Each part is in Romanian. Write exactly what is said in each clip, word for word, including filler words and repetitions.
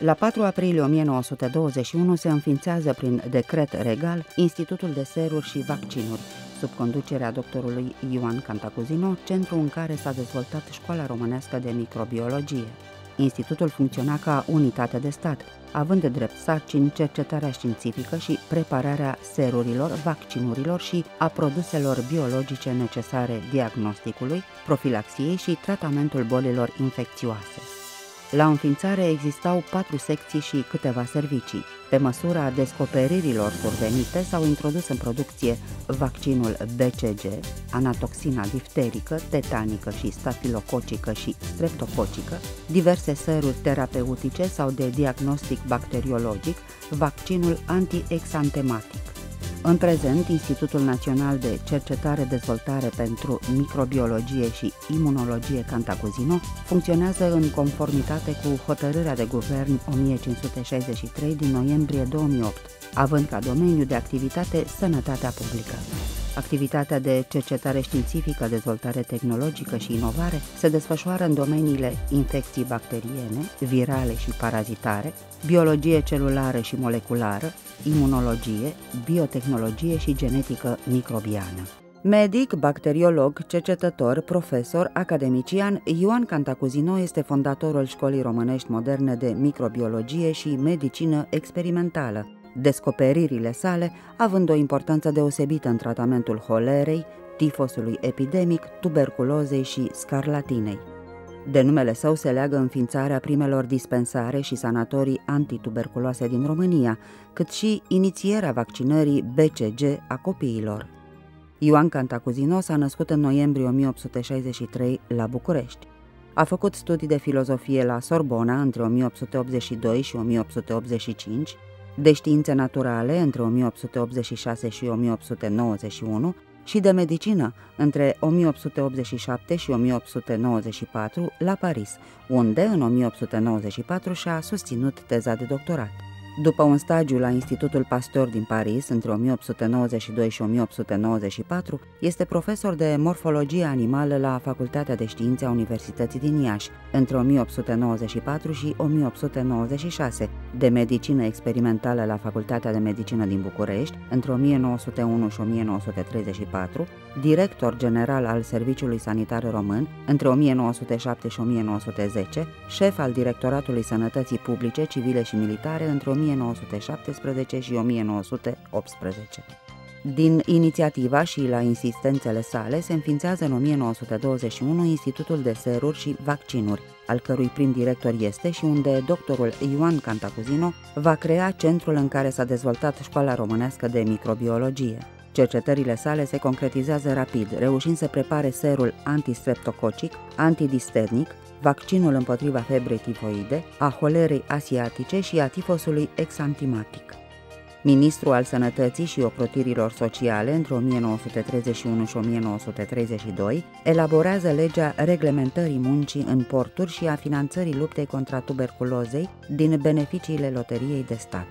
La patru aprilie o mie nouă sute douăzeci și unu se înființează prin decret regal Institutul de Seruri și Vaccinuri, sub conducerea doctorului Ioan Cantacuzino, centru în care s-a dezvoltat Școala Românească de Microbiologie. Institutul funcționa ca unitate de stat, având de drept sarcini cercetarea științifică și prepararea serurilor, vaccinurilor și a produselor biologice necesare diagnosticului, profilaxiei și tratamentul bolilor infecțioase. La înființare existau patru secții și câteva servicii. Pe măsura descoperirilor survenite s-au introdus în producție vaccinul B C G, anatoxina difterică, tetanică și stafilococică și streptococică, diverse seruri terapeutice sau de diagnostic bacteriologic, vaccinul antiexantematic. În prezent, Institutul Național de Cercetare-Dezvoltare pentru Microbiologie și Imunologie Cantacuzino funcționează în conformitate cu hotărârea de guvern o mie cinci sute șaizeci și trei din noiembrie două mii opt, având ca domeniu de activitate sănătatea publică. Activitatea de cercetare științifică, dezvoltare tehnologică și inovare se desfășoară în domeniile infecții bacteriene, virale și parazitare, biologie celulară și moleculară, imunologie, biotehnologie și genetică microbiană. Medic, bacteriolog, cercetător, profesor, academician, Ioan Cantacuzino este fondatorul Școlii Românești Moderne de Microbiologie și Medicină Experimentală, descoperirile sale având o importanță deosebită în tratamentul holerei, tifosului epidemic, tuberculozei și scarlatinei. De numele său se leagă înființarea primelor dispensare și sanatorii antituberculoase din România, cât și inițierea vaccinării B C G a copiilor. Ioan Cantacuzino s-a născut în noiembrie o mie opt sute șaizeci și trei la București. A făcut studii de filozofie la Sorbona între o mie opt sute optzeci și doi și o mie opt sute optzeci și cinci, de științe naturale între o mie opt sute optzeci și șase și o mie opt sute nouăzeci și unu și de medicină între o mie opt sute optzeci și șapte și o mie opt sute nouăzeci și patru la Paris, unde în o mie opt sute nouăzeci și patru și-a susținut teza de doctorat. După un stagiu la Institutul Pasteur din Paris, între o mie opt sute nouăzeci și doi și o mie opt sute nouăzeci și patru, este profesor de morfologie animală la Facultatea de Științe a Universității din Iași, între o mie opt sute nouăzeci și patru și o mie opt sute nouăzeci și șase, de medicină experimentală la Facultatea de Medicină din București, între o mie nouă sute unu și o mie nouă sute treizeci și patru, director general al Serviciului Sanitar Român, între o mie nouă sute șapte și o mie nouă sute zece, șef al Directoratului Sănătății Publice, Civile și Militare, între o mie nouă sute șaptesprezece și o mie nouă sute optsprezece. Din inițiativa și la insistențele sale se înființează în o mie nouă sute douăzeci și unu Institutul de Seruri și Vaccinuri, al cărui prim director este și unde doctorul Ioan Cantacuzino va crea centrul în care s-a dezvoltat Școala Românească de Microbiologie. Cercetările sale se concretizează rapid, reușind să prepare serul antistreptococic, antidisternic, vaccinul împotriva febrei tifoide, a holerei asiatice și a tifosului exantimatic. Ministru al Sănătății și Ocrotirilor Sociale între o mie nouă sute treizeci și unu și o mie nouă sute treizeci și doi, elaborează legea reglementării muncii în porturi și a finanțării luptei contra tuberculozei din beneficiile loteriei de stat.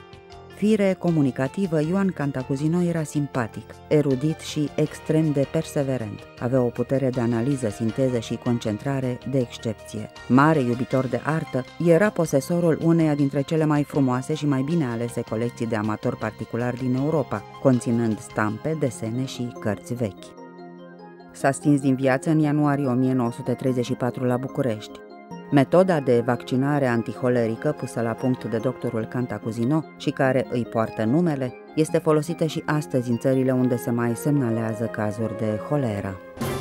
Fire comunicativă, Ioan Cantacuzino era simpatic, erudit și extrem de perseverent. Avea o putere de analiză, sinteză și concentrare de excepție. Mare iubitor de artă, era posesorul uneia dintre cele mai frumoase și mai bine alese colecții de amatori particulari din Europa, conținând stampe, desene și cărți vechi. S-a stins din viață în ianuarie o mie nouă sute treizeci și patru la București. Metoda de vaccinare antiholerică pusă la punct de doctorul Cantacuzino și care îi poartă numele este folosită și astăzi în țările unde se mai semnalează cazuri de holeră.